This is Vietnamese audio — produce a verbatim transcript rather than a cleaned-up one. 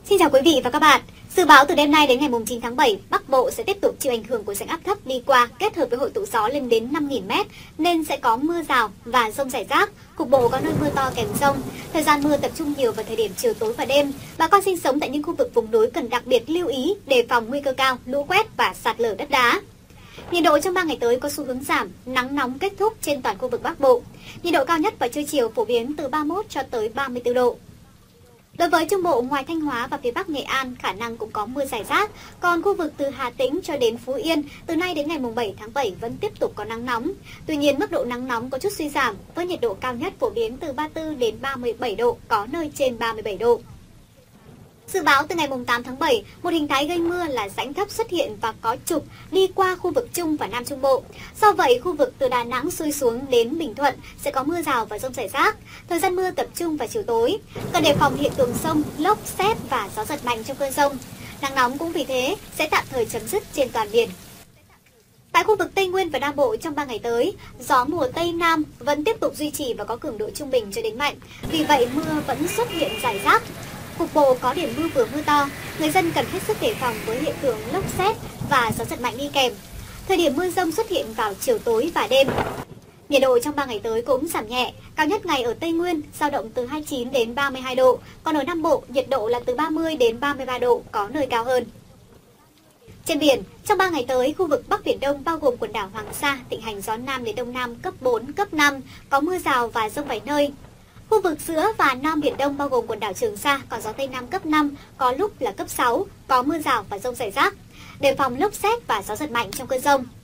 Xin chào quý vị và các bạn. Dự báo từ đêm nay đến ngày chín tháng bảy, Bắc Bộ sẽ tiếp tục chịu ảnh hưởng của rãnh áp thấp đi qua kết hợp với hội tụ gió lên đến năm nghìn mét nên sẽ có mưa rào và dông rải rác, cục bộ có nơi mưa to kèm dông. Thời gian mưa tập trung nhiều vào thời điểm chiều tối và đêm. Bà con sinh sống tại những khu vực vùng núi cần đặc biệt lưu ý đề phòng nguy cơ cao lũ quét và sạt lở đất đá. Nhiệt độ trong ba ngày tới có xu hướng giảm, nắng nóng kết thúc trên toàn khu vực Bắc Bộ. Nhiệt độ cao nhất vào trưa chiều phổ biến từ ba mươi mốt cho tới ba mươi tư độ. Đối với Trung Bộ, ngoài Thanh Hóa và phía Bắc Nghệ An, khả năng cũng có mưa rải rác. Còn khu vực từ Hà Tĩnh cho đến Phú Yên, từ nay đến ngày bảy tháng bảy vẫn tiếp tục có nắng nóng. Tuy nhiên, mức độ nắng nóng có chút suy giảm, với nhiệt độ cao nhất phổ biến từ ba mươi tư đến ba mươi bảy độ, có nơi trên ba mươi bảy độ. Dự báo từ ngày tám tháng bảy, một hình thái gây mưa là rãnh thấp xuất hiện và có trục đi qua khu vực Trung và Nam Trung Bộ. Do vậy, khu vực từ Đà Nẵng xuôi xuống đến Bình Thuận sẽ có mưa rào và dông rải rác. Thời gian mưa tập trung vào chiều tối. Cần đề phòng hiện tượng sông, lốc, sét và gió giật mạnh trong cơn dông. Nắng nóng cũng vì thế sẽ tạm thời chấm dứt trên toàn biển. Tại khu vực Tây Nguyên và Nam Bộ trong ba ngày tới, gió mùa Tây Nam vẫn tiếp tục duy trì và có cường độ trung bình cho đến mạnh. Vì vậy, mưa vẫn xuất hiện rải rác. Cục bộ có điểm mưa vừa mưa to, người dân cần hết sức đề phòng với hiện tượng lốc sét và gió giật mạnh đi kèm. Thời điểm mưa rông xuất hiện vào chiều tối và đêm. Nhiệt độ trong ba ngày tới cũng giảm nhẹ, cao nhất ngày ở Tây Nguyên dao động từ hai mươi chín đến ba mươi hai độ, còn ở Nam Bộ nhiệt độ là từ ba mươi đến ba mươi ba độ, có nơi cao hơn. Trên biển, trong ba ngày tới, khu vực Bắc Biển Đông bao gồm quần đảo Hoàng Sa, thịnh hành gió Nam đến Đông Nam cấp bốn, cấp năm, có mưa rào và dông vài nơi. Khu vực giữa và Nam Biển Đông bao gồm quần đảo Trường Sa có gió Tây Nam cấp năm, có lúc là cấp sáu, có mưa rào và dông rải rác. Đề phòng lốc sét và gió giật mạnh trong cơn dông.